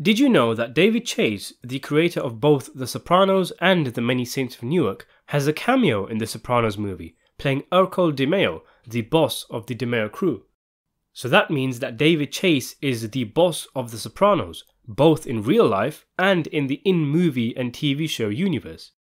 Did you know that David Chase, the creator of both The Sopranos and The Many Saints of Newark, has a cameo in the Sopranos movie, playing Ercole DiMeo, the boss of the DiMeo crew? So that means that David Chase is the boss of The Sopranos, both in real life and in the in-movie and TV show universe.